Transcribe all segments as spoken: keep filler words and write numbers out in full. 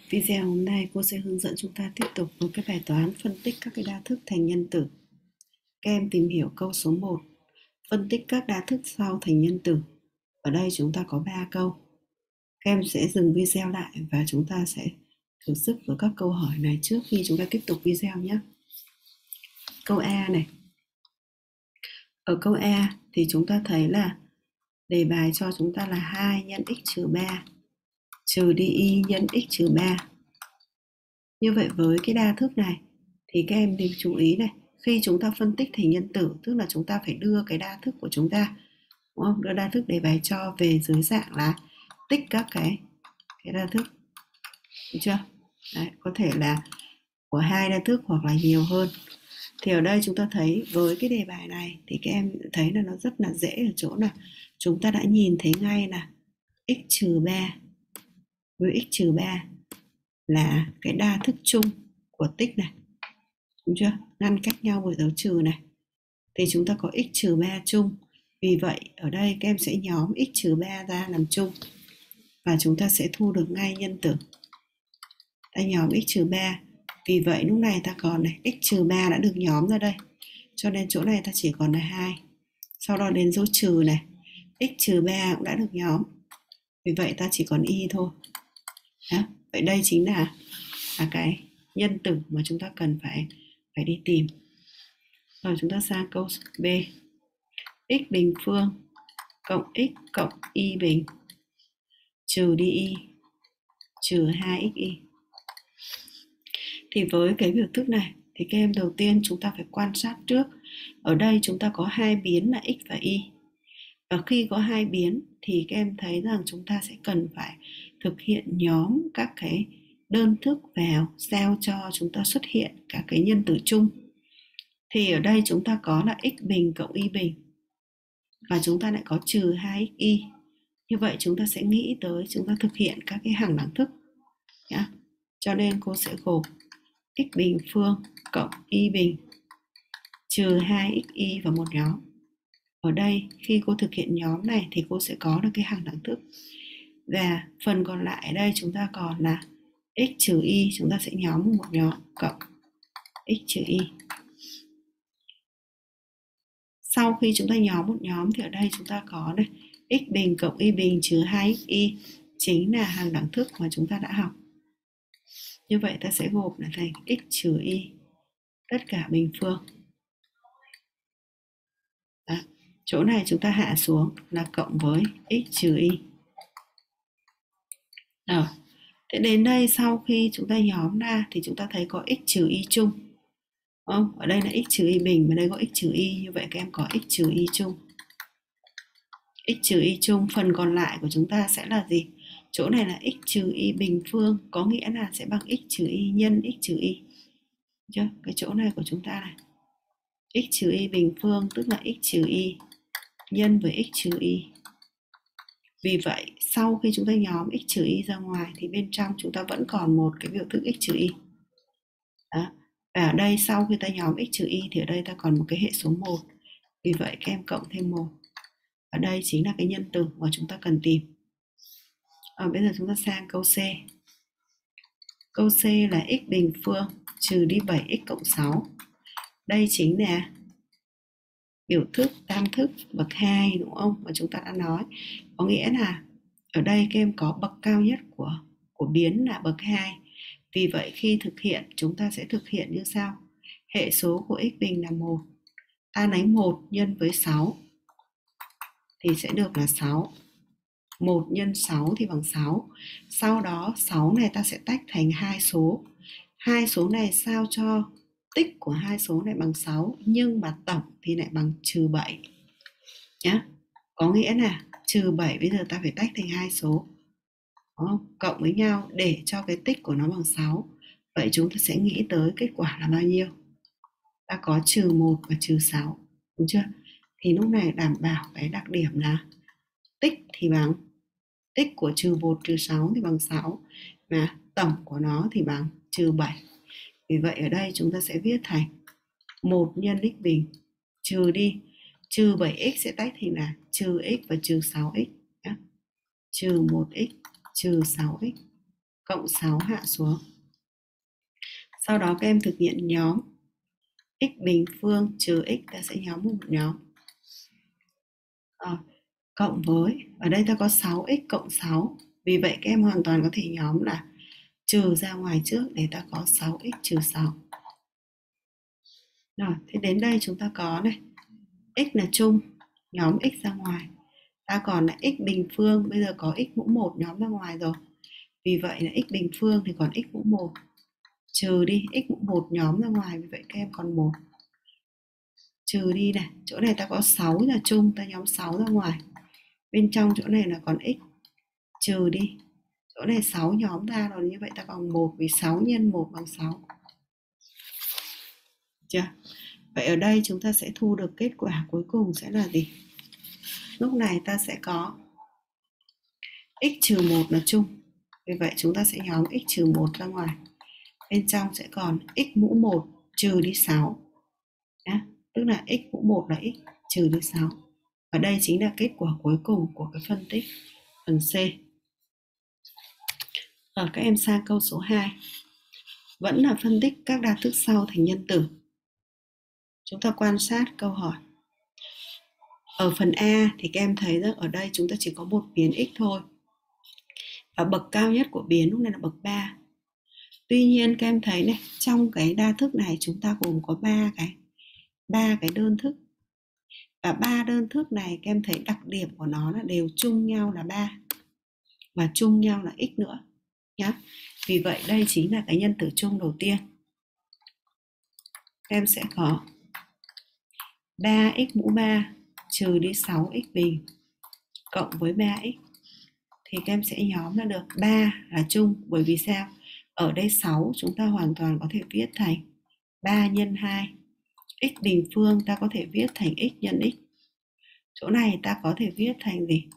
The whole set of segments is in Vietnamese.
Video hôm nay cô sẽ hướng dẫn chúng ta tiếp tục với cái bài toán phân tích các cái đa thức thành nhân tử. Các em tìm hiểu câu số một. Phân tích các đa thức sau thành nhân tử. Ở đây chúng ta có ba câu. Các em sẽ dừng video lại và chúng ta sẽ thử sức với các câu hỏi này trước khi chúng ta tiếp tục video nhé. Câu A này. Ở câu A thì chúng ta thấy là đề bài cho chúng ta là hai nhân x trừ ba trừ đi y nhân x trừ ba. Như vậy với cái đa thức này thì các em nên chú ý này, khi chúng ta phân tích thành nhân tử tức là chúng ta phải đưa cái đa thức của chúng ta, đúng không? Đưa đa thức đề bài cho về dưới dạng là tích các cái cái đa thức, được chưa? Đấy, có thể là của hai đa thức hoặc là nhiều hơn. Thì ở đây chúng ta thấy với cái đề bài này thì các em thấy là nó rất là dễ ở chỗ là chúng ta đã nhìn thấy ngay là x trừ ba với x trừ ba là cái đa thức chung của tích này, đúng chưa? Ngăn cách nhau bởi dấu trừ này. Thì chúng ta có x trừ ba chung. Vì vậy ở đây các em sẽ nhóm x trừ ba ra làm chung và chúng ta sẽ thu được ngay nhân tử. Ta nhóm x trừ ba. Vì vậy lúc này ta còn này, x trừ ba đã được nhóm ra đây. Cho nên chỗ này ta chỉ còn là hai. Sau đó đến dấu trừ này, x trừ ba cũng đã được nhóm. Vì vậy ta chỉ còn y thôi. Đó. Vậy đây chính là, là cái nhân tử mà chúng ta cần phải phải đi tìm. Rồi chúng ta sang câu B. X bình phương cộng x cộng y bình trừ đi y trừ hai x y. Thì với cái biểu thức này thì các em đầu tiên chúng ta phải quan sát trước. Ở đây chúng ta có hai biến là x và y. Và khi có hai biến thì các em thấy rằng chúng ta sẽ cần phải thực hiện nhóm các cái đơn thức vào sao cho chúng ta xuất hiện các cái nhân tử chung. Thì ở đây chúng ta có là x bình cộng y bình và chúng ta lại có trừ hai x y. Như vậy chúng ta sẽ nghĩ tới chúng ta thực hiện các cái hàng đẳng thức nhá. Cho nên cô sẽ gộp x bình phương cộng y bình trừ hai x y vào một nhóm. Ở đây khi cô thực hiện nhóm này thì cô sẽ có được cái hàng đẳng thức. Và phần còn lại ở đây chúng ta còn là x trừ y, chúng ta sẽ nhóm một nhóm cộng x trừ y. Sau khi chúng ta nhóm một nhóm thì ở đây chúng ta có này x bình cộng y bình trừ hai x y chính là hàng đẳng thức mà chúng ta đã học. Như vậy ta sẽ gộp là thành x trừ y tất cả bình phương. Đó. Chỗ này chúng ta hạ xuống là cộng với x trừ y. Rồi. Thế đến đây sau khi chúng ta nhóm ra thì chúng ta thấy có x trừ y chung. Không? Ở đây là x trừ y bình, mà đây có x trừ y, như vậy các em có x trừ y chung. X trừ y chung, phần còn lại của chúng ta sẽ là gì? Chỗ này là x trừ y bình phương, có nghĩa là sẽ bằng x trừ y nhân x trừ y. Chưa? Cái chỗ này của chúng ta này. X trừ y bình phương tức là x trừ y nhân với x trừ y. Vì vậy sau khi chúng ta nhóm x trừ y ra ngoài thì bên trong chúng ta vẫn còn một cái biểu thức x trừ y. Đó. Và ở đây sau khi ta nhóm x trừ y thì ở đây ta còn một cái hệ số một. Vì vậy các em cộng thêm một. Ở đây chính là cái nhân tử mà chúng ta cần tìm. Ở bây giờ chúng ta sang câu C. Câu C là x bình phương trừ đi bảy x cộng sáu. Đây chính là biểu thức tam thức bậc hai, đúng không? Mà chúng ta đã nói. Có nghĩa là ở đây các em có bậc cao nhất của, của biến là bậc hai. Vì vậy khi thực hiện chúng ta sẽ thực hiện như sau. Hệ số của x bình là một. Ta lấy một nhân với sáu thì sẽ được là sáu. một nhân sáu thì bằng sáu. Sau đó sáu này ta sẽ tách thành hai số. Hai số này sao cho tích của hai số này bằng sáu, nhưng mà tổng thì lại bằng trừ bảy. Nhá. Có nghĩa là trừ bảy bây giờ ta phải tách thành hai số. Đó, cộng với nhau để cho cái tích của nó bằng sáu. Vậy chúng ta sẽ nghĩ tới kết quả là bao nhiêu? Ta có trừ một và trừ sáu, đúng chưa? Thì lúc này đảm bảo cái đặc điểm là tích thì bằng tích của trừ một trừ sáu thì bằng sáu, mà tổng của nó thì bằng trừ bảy. Vì vậy ở đây chúng ta sẽ viết thành một nhân x bình trừ đi trừ bảy x sẽ tách thành là trừ x và trừ sáu x. Trừ một x trừ sáu x cộng sáu hạ xuống. Sau đó các em thực hiện nhóm x bình phương trừ x, ta sẽ nhóm một nhóm. À, cộng với, ở đây ta có sáu x cộng sáu, vì vậy các em hoàn toàn có thể nhóm là trừ ra ngoài trước để ta có sáu x trừ sáu. Rồi, thế đến đây chúng ta có này, x là chung, nhóm x ra ngoài. Ta còn là x bình phương, bây giờ có x mũ một nhóm ra ngoài rồi. Vì vậy là x bình phương thì còn x mũ một. Trừ đi, x mũ một nhóm ra ngoài, vì vậy các em còn một. Trừ đi này, chỗ này ta có sáu là chung, ta nhóm sáu ra ngoài. Bên trong chỗ này là còn x, trừ đi. Chỗ này sáu nhóm ra rồi, như vậy ta còn một, vì sáu nhân một bằng sáu. Chưa? Vậy ở đây chúng ta sẽ thu được kết quả cuối cùng sẽ là gì? Lúc này ta sẽ có x trừ một là chung. Vì vậy chúng ta sẽ nhóm x trừ một ra ngoài. Bên trong sẽ còn x mũ một trừ đi sáu. Nhá. Tức là x mũ một là x trừ đi sáu. Và đây chính là kết quả cuối cùng của cái phân tích phần C. Ở các em sang câu số hai. Vẫn là phân tích các đa thức sau thành nhân tử. Chúng ta quan sát câu hỏi. Ở phần A thì các em thấy rằng ở đây chúng ta chỉ có một biến x thôi. Và bậc cao nhất của biến lúc này là bậc ba. Tuy nhiên các em thấy này, trong cái đa thức này chúng ta gồm có ba cái ba cái đơn thức. Và ba đơn thức này các em thấy đặc điểm của nó là đều chung nhau là ba và chung nhau là x nữa nhá. Vì vậy đây chính là cái nhân tử chung đầu tiên. Các em sẽ có ba x mũ ba trừ đi sáu x bình cộng với ba x. Thì các em sẽ nhóm ra được ba là chung, bởi vì sao? Ở đây sáu chúng ta hoàn toàn có thể viết thành ba nhân hai. X bình phương ta có thể viết thành x nhân x. Chỗ này ta có thể viết thành gì?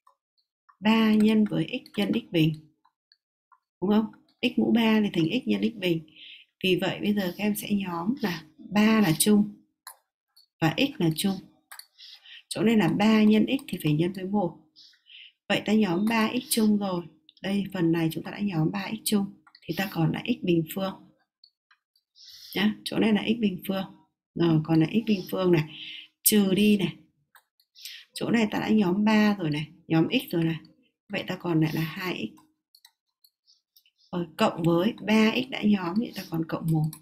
ba nhân với x nhân x bình. Đúng không? X mũ ba thì thành x nhân x bình. Vì vậy bây giờ các em sẽ nhóm là ba là chung và x là chung. Chỗ này là ba nhân x thì phải nhân với một. Vậy ta nhóm ba x chung rồi. Đây phần này chúng ta đã nhóm ba x chung. Thì ta còn là x bình phương. Nhá, chỗ này là x bình phương. Rồi còn là x bình phương này. Trừ đi này. Chỗ này ta đã nhóm ba rồi này. Nhóm x rồi này. Vậy ta còn lại là hai x. Rồi cộng với ba x đã nhóm thì ta còn cộng một.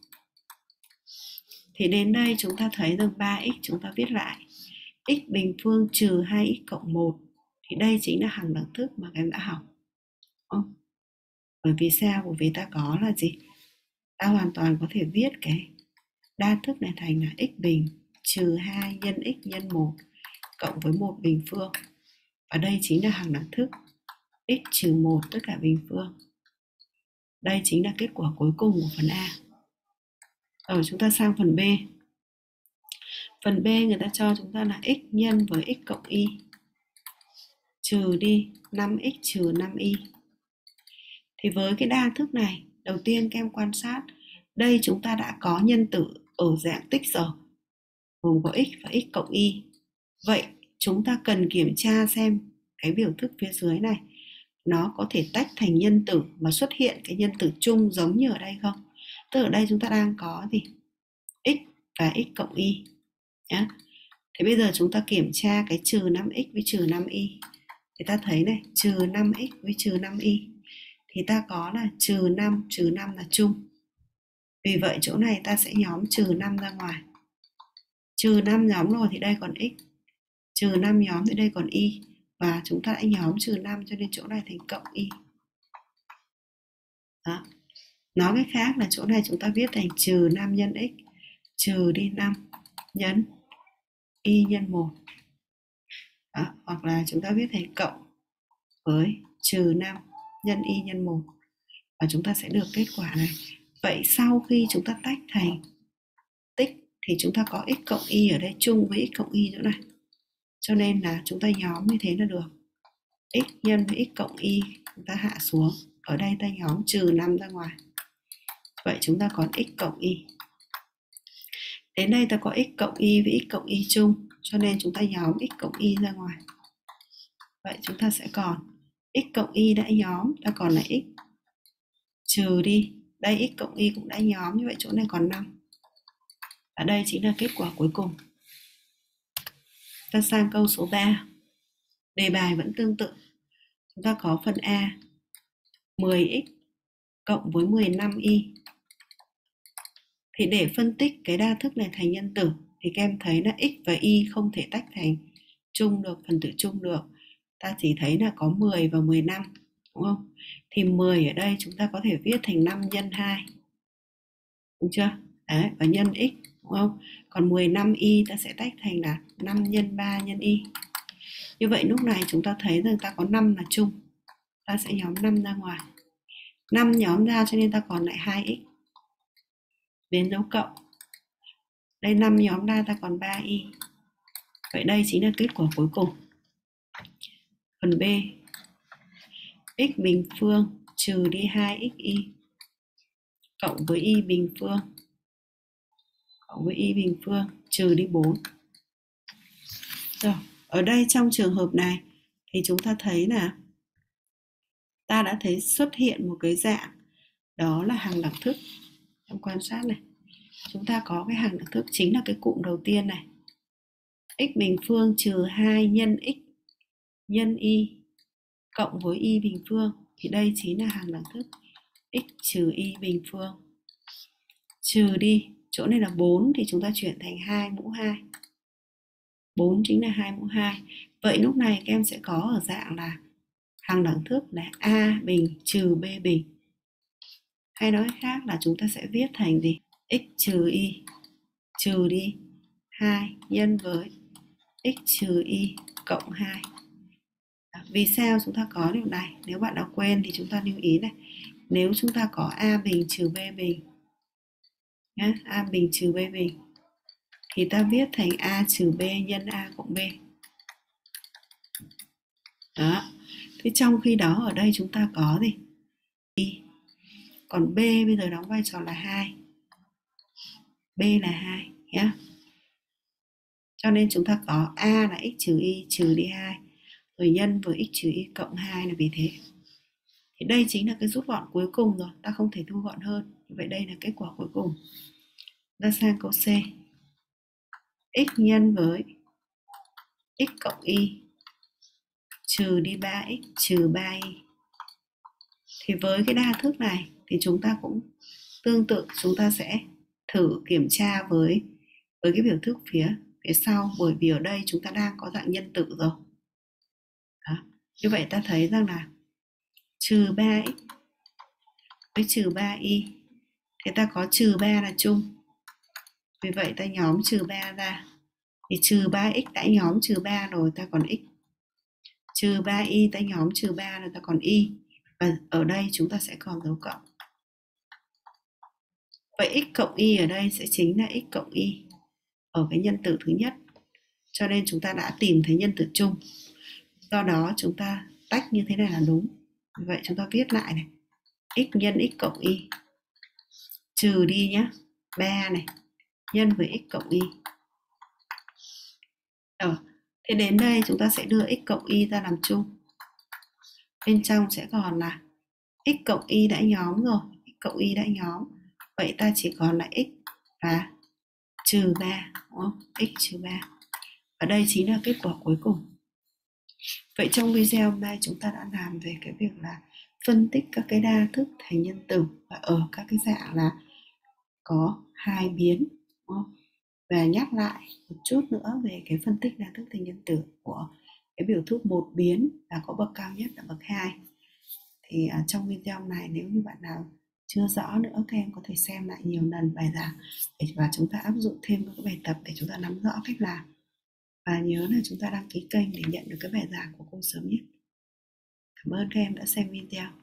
Thì đến đây chúng ta thấy rằng ba x chúng ta viết lại x bình phương trừ hai x cộng một. Thì đây chính là hằng đẳng thức mà các em đã học. Không? Bởi vì sao? Bởi vì ta có là gì? Ta hoàn toàn có thể viết cái đa thức này thành là x bình trừ hai nhân x nhân một cộng với một bình phương. Và đây chính là hằng đẳng thức x trừ một tất cả bình phương. Đây chính là kết quả cuối cùng của phần A. Rồi chúng ta sang phần B. Phần B người ta cho chúng ta là x nhân với x cộng y trừ đi năm x trừ năm y. Thì với cái đa thức này, đầu tiên các em quan sát, đây chúng ta đã có nhân tử ở dạng tích rồi, gồm có x và x cộng y. Vậy chúng ta cần kiểm tra xem cái biểu thức phía dưới này nó có thể tách thành nhân tử mà xuất hiện cái nhân tử chung giống như ở đây không? Tức ở đây chúng ta đang có gì? X và x cộng y nhá. Thế bây giờ chúng ta kiểm tra cái trừ năm x với trừ năm y. Thì ta thấy này, trừ năm x với trừ năm y. Thì ta có là trừ năm, trừ năm là chung. Vì vậy chỗ này ta sẽ nhóm trừ năm ra ngoài. Trừ năm nhóm rồi thì đây còn x. Trừ năm nhóm thì đây còn y. Và chúng ta đã nhóm trừ năm cho nên chỗ này thành cộng y. Đó. Nói cách khác là chỗ này chúng ta viết thành trừ năm nhân x trừ đi năm nhân y nhân một. Đó. Hoặc là chúng ta viết thành cộng với trừ năm nhân y nhân một. Và chúng ta sẽ được kết quả này. Vậy sau khi chúng ta tách thành tích thì chúng ta có x cộng y ở đây chung với x cộng y chỗ này. Cho nên là chúng ta nhóm như thế là được. X nhân với x cộng y chúng ta hạ xuống. Ở đây ta nhóm trừ năm ra ngoài. Vậy chúng ta còn x cộng y. Đến đây ta có x cộng y với x cộng y chung. Cho nên chúng ta nhóm x cộng y ra ngoài. Vậy chúng ta sẽ còn x cộng y đã nhóm, ta còn là x trừ đi, đây x cộng y cũng đã nhóm, như vậy chỗ này còn năm. Và đây chính là kết quả cuối cùng. Ta sang câu số ba. Đề bài vẫn tương tự. Chúng ta có phần A mười x cộng với mười lăm y. Thì để phân tích cái đa thức này thành nhân tử thì các em thấy là x và y không thể tách thành chung được, phần tử chung được. Ta chỉ thấy là có mười và mười lăm, đúng không? Thì mười ở đây chúng ta có thể viết thành năm nhân hai. Đúng chưa? Đấy, và nhân x, đúng không? Còn mười lăm y ta sẽ tách thành là năm nhân ba nhân y. Như vậy lúc này chúng ta thấy rằng ta có năm là chung. Ta sẽ nhóm năm ra ngoài. năm nhóm ra cho nên ta còn lại hai x. Đến dấu cộng. Đây năm nhóm ra ta còn ba y. Vậy đây chính là kết quả cuối cùng. Phần B. X bình phương trừ đi hai x y cộng với y bình phương cộng với y bình phương trừ đi bốn. Rồi, ở đây trong trường hợp này thì chúng ta thấy là ta đã thấy xuất hiện một cái dạng đó là hàng đẳng thức. Em quan sát này, chúng ta có cái hàng đẳng thức chính là cái cụm đầu tiên này, x bình phương trừ hai nhân x nhân y cộng với y bình phương, thì đây chính là hàng đẳng thức x trừ y bình phương. Trừ đi, chỗ này là bốn thì chúng ta chuyển thành hai mũ hai. bốn chính là hai mũ hai. Vậy lúc này các em sẽ có ở dạng là hàng đẳng thức là a bình trừ b bình. Hay nói khác là chúng ta sẽ viết thành gì? X trừ y trừ đi hai nhân với x trừ y cộng hai. Vì sao chúng ta có điều này? Nếu bạn đã quên thì chúng ta lưu ý này. Nếu chúng ta có a bình trừ b bình, nhá, a bình trừ b bình, thì ta viết thành a trừ b nhân a cộng b. Đó. Thế trong khi đó ở đây chúng ta có gì? Y. Còn b bây giờ đóng vai trò là hai. B là hai nhé. Cho nên chúng ta có a là x trừ y trừ đi hai, rồi nhân với x trừ y cộng hai là vì thế. Thì đây chính là cái rút gọn cuối cùng rồi, ta không thể thu gọn hơn. Vậy đây là kết quả cuối cùng. Ra sang câu C. X nhân với x cộng y trừ đi ba x trừ ba y. Thì với cái đa thức này thì chúng ta cũng tương tự, chúng ta sẽ thử kiểm tra với với cái biểu thức phía phía sau, bởi vì ở đây chúng ta đang có dạng nhân tử rồi. Đó. Như vậy ta thấy rằng là trừ ba x với trừ ba y thì ta có trừ ba là chung. Vì vậy ta nhóm trừ ba ra. Thì trừ ba x đã nhóm trừ ba rồi, ta còn x. Trừ ba y ta nhóm trừ ba rồi, ta còn y. Và ở đây chúng ta sẽ còn dấu cộng. Vậy x cộng y ở đây sẽ chính là x cộng y ở cái nhân tử thứ nhất. Cho nên chúng ta đã tìm thấy nhân tử chung. Do đó chúng ta tách như thế này là đúng. Vậy chúng ta viết lại này. X nhân x cộng y trừ đi nhá, ba này nhân với x cộng y. Ờ, thế đến đây chúng ta sẽ đưa x cộng y ra làm chung. Bên trong sẽ còn là x cộng y đã nhóm rồi, x cộng y đã nhóm. Vậy ta chỉ còn là x và trừ ba, đúng không? X trừ ba. Và đây chính là kết quả cuối cùng. Vậy trong video hôm nay chúng ta đã làm về cái việc là phân tích các cái đa thức thành nhân tử và ở các cái dạng là có hai biến, đúng không? Và nhắc lại một chút nữa về cái phân tích đa thức thành nhân tử của cái biểu thức một biến và có bậc cao nhất là bậc hai. Thì uh, trong video này nếu như bạn nào chưa rõ nữa, các em có thể xem lại nhiều lần bài giảng và chúng ta áp dụng thêm các bài tập để chúng ta nắm rõ cách làm. Và nhớ là chúng ta đăng ký kênh để nhận được cái bài giảng của cô sớm nhất. Cảm ơn các em đã xem video.